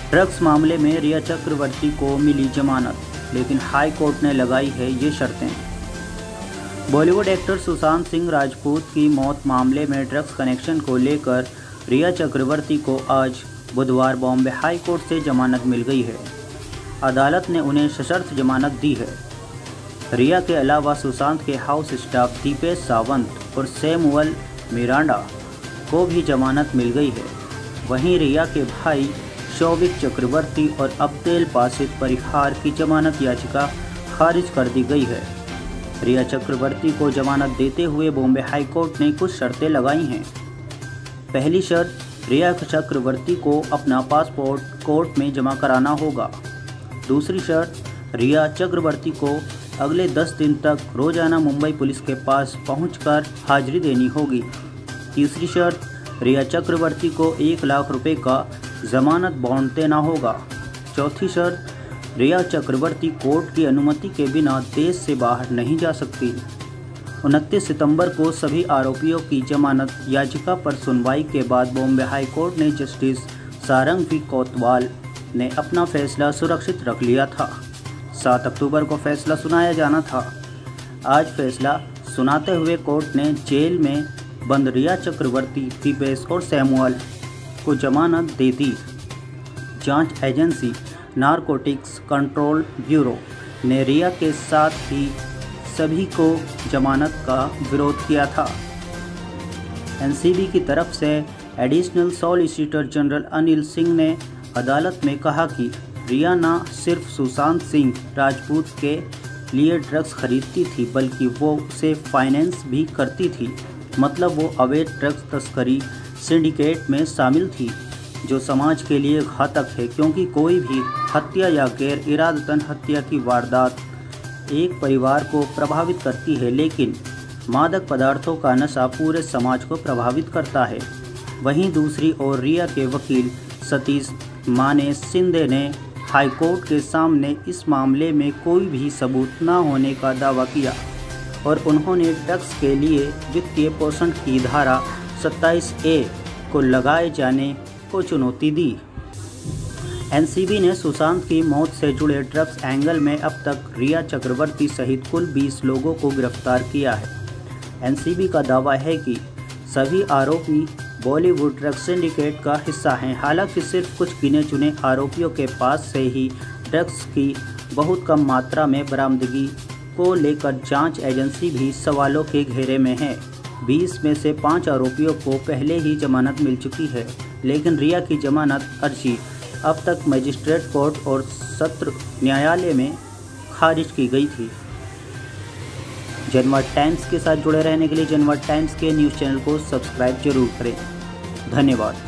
Drugs मामले में रिया चक्रवर्ती को मिली जमानत, लेकिन हाई कोर्ट ने लगाई है ये शर्तें। बॉलीवुड एक्टर सुशांत सिंह राजपूत की मौत मामले में ड्रग्स कनेक्शन को लेकर रिया चक्रवर्ती को आज बुधवार बॉम्बे हाई कोर्ट से जमानत मिल गई है। अदालत ने उन्हें सशर्त जमानत दी है। रिया के अलावा सुशांत के हाउस स्टाफ दीपेश सावंत और सैमुअल मिरांडा को भी जमानत मिल गई है। वहीं रिया के भाई शौविक चक्रवर्ती और अब्देल बासित परिहार की जमानत याचिका खारिज कर दी गई है। रिया चक्रवर्ती को जमानत देते हुए बॉम्बे हाई कोर्ट ने कुछ शर्तें लगाई हैं। पहली शर्त, रिया चक्रवर्ती को अपना पासपोर्ट कोर्ट में जमा कराना होगा। दूसरी शर्त, रिया चक्रवर्ती को अगले 10 दिन तक रोजाना मुंबई पुलिस के पास पहुंचकर हाजिरी देनी होगी। तीसरी शर्त, रिया चक्रवर्ती को 1 लाख रुपए का जमानत बॉन्ड देना होगा। चौथी शर्त, रिया चक्रवर्ती कोर्ट की अनुमति के बिना देश से बाहर नहीं जा सकती। 29 सितंबर को सभी आरोपियों की जमानत याचिका पर सुनवाई के बाद बॉम्बे हाई कोर्ट ने जस्टिस सारंग वी कोतवाल ने अपना फैसला सुरक्षित रख लिया था। 7 अक्टूबर को फैसला सुनाया जाना था। आज फैसला सुनाते हुए कोर्ट ने जेल में बंद रिया चक्रवर्ती, दीपेश और सैमुअल को जमानत दे दी। जांच एजेंसी नारकोटिक्स कंट्रोल ब्यूरो ने रिया के साथ ही सभी को जमानत का विरोध किया था। एनसीबी की तरफ से additional solicitor general Anil Singh ने अदालत में कहा कि रिया न सिर्फ सुशांत सिंह राजपूत के लिए ड्रग्स खरीदती थी, बल्कि वो उसे फाइनेंस भी करती थी। मतलब वो अवैध ड्रग्स तस्करी सिंडिकेट में शामिल थी, जो समाज के लिए घातक है, क्योंकि कोई भी हत्या या गैर इरादतन हत्या की वारदात एक परिवार को प्रभावित करती है, लेकिन मादक पदार्थों का नशा पूरे समाज को प्रभावित करता है। वहीं दूसरी ओर रिया के वकील सतीश माने शिंदे ने हाईकोर्ट के सामने इस मामले में कोई भी सबूत न होने का दावा किया और उन्होंने ड्रग्स के लिए वित्तीय पोषण की धारा 27A को लगाए जाने को चुनौती दी। एनसीबी ने सुशांत की मौत से जुड़े ड्रग्स एंगल में अब तक रिया चक्रवर्ती सहित कुल 20 लोगों को गिरफ्तार किया है। एनसीबी का दावा है कि सभी आरोपी बॉलीवुड ड्रग्स सिंडिकेट का हिस्सा हैं। हालांकि सिर्फ कुछ गिने चुने आरोपियों के पास से ही ड्रग्स की बहुत कम मात्रा में बरामदगी को लेकर जांच एजेंसी भी सवालों के घेरे में है। 20 में से 5 आरोपियों को पहले ही जमानत मिल चुकी है, लेकिन रिया की जमानत अर्जी अब तक मजिस्ट्रेट कोर्ट और सत्र न्यायालय में खारिज की गई थी। जनवर्ड टाइम्स के साथ जुड़े रहने के लिए जनवर्ड टाइम्स के न्यूज़ चैनल को सब्सक्राइब जरूर करें। धन्यवाद।